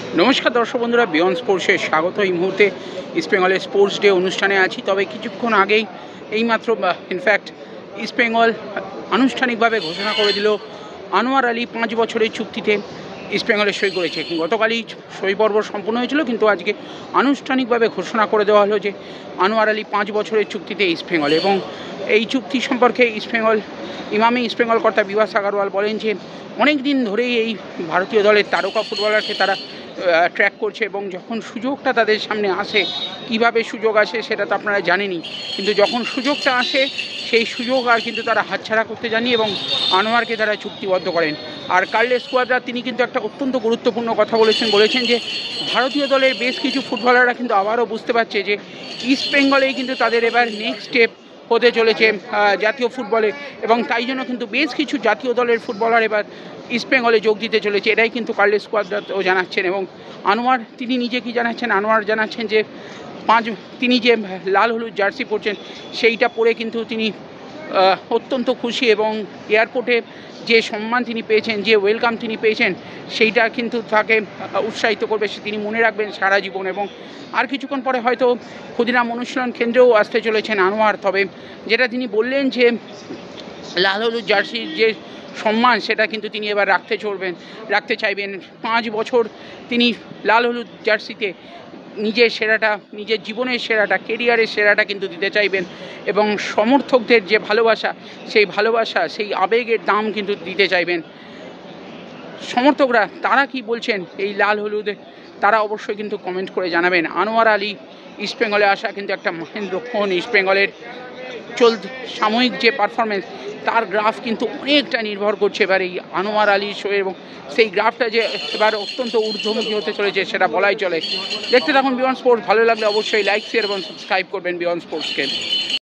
নমস্কার দর্শক বন্ধুরা, বিয়ন্ড স্পোর্টসে স্বাগত। এই মুহূর্তে ইস্টবেঙ্গলের স্পোর্টস ডে অনুষ্ঠানে আছি। তবে কিছুক্ষণ আগেই এইমাত্র ইনফ্যাক্ট ইস্টবেঙ্গল আনুষ্ঠানিকভাবে ঘোষণা করে দিল আনোয়ার আলী 5 বছরের চুক্তিতে ইস্টবেঙ্গলে সই করেছে। গতকালই সই পর্ব সম্পূর্ণ হয়েছিল, কিন্তু আজকে আনুষ্ঠানিকভাবে ঘোষণা করে দেওয়া হলো যে আনোয়ার আলী 5 বছরের চুক্তিতে ইস্টবেঙ্গল। এবং এই চুক্তি সম্পর্কে ইস্টবেঙ্গল কর্তা বিভাস আগারওয়াল বলেন যে অনেক দিন ধরেই এই ভারতীয় দলের তারকা ফুটবলারকে তারা ট্র্যাক করছে, এবং যখন সুযোগটা তাদের সামনে আসে, কিভাবে সুযোগ আসে সেটা তো আপনারা জানেনই, কিন্তু যখন সুযোগটা আসে সেই সুযোগ আর কিন্তু তারা হাতছাড়া করতে জানি এবং আনোয়ারকে তারা চুক্তিবদ্ধ করেন। আর কার্লেস কোয়াদ্রা তিনি কিন্তু একটা অত্যন্ত গুরুত্বপূর্ণ কথা বলেছেন যে ভারতীয় দলের বেশ কিছু ফুটবলাররা কিন্তু আবারও বুঝতে পারছে যে ইস্টবেঙ্গলেই কিন্তু তাদের এবার নেক্সট স্টেপ হতে চলেছে জাতীয় ফুটবলে, এবং তাই জন্য কিন্তু বেশ কিছু জাতীয় দলের ফুটবলার এবার ইস্টবেঙ্গলে যোগ দিতে চলেছে। এটাই কিন্তু কার্লেস কোয়াদ্রাও জানাচ্ছেন। এবং আনোয়ার তিনি নিজে কি জানাচ্ছেন, আনোয়ার জানাচ্ছেন যে তিনি যে লাল হলুদ জার্সি পরছেন সেইটা পরে কিন্তু তিনি অত্যন্ত খুশি, এবং এয়ারপোর্টে যে সম্মান তিনি পেয়েছেন, যে ওয়েলকাম তিনি পেয়েছেন, সেইটা কিন্তু তাকে উৎসাহিত করবে, তিনি মনে রাখবেন সারা জীবন। এবং আর কিছুক্ষণ পরে হয়তো ক্ষুদিরাম অনুশীলন কেন্দ্রেও আসতে চলেছেন আনোয়ার। তবে যেটা তিনি বললেন যে লাল হলুদ জার্সির যে সম্মান সেটা কিন্তু তিনি এবার রাখতে চাইবেন। 5 বছর তিনি লাল হলুদ জার্সিতে নিজের জীবনের সেরাটা, কেরিয়ারের সেরাটা কিন্তু দিতে চাইবেন, এবং সমর্থকদের যে ভালোবাসা, সেই আবেগের দাম কিন্তু দিতে চাইবেন। সমর্থকরা তারা কি বলছেন এই লাল হলুদে, তারা অবশ্যই কিন্তু কমেন্ট করে জানাবেন। আনোয়ার আলী ইস্টবেঙ্গলে আসা কিন্তু একটা মহেন্দ্রক্ষণ। ইস্টবেঙ্গলের সাময়িক যে পারফরমেন্স, তার গ্রাফ কিন্তু অনেকটা নির্ভর করছে এবার এই আনোয়ার আলীর শো, এবং সেই গ্রাফটা যে এবার অত্যন্ত ঊর্ধ্বমুখী হতে চলেছে সেটা বলাই চলে। দেখতে থাকুন বিয়ন্ড স্পোর্টস। ভালো লাগলে অবশ্যই লাইক, শেয়ার এবং সাবস্ক্রাইব করবেন বিয়ন্ড স্পোর্টসকে।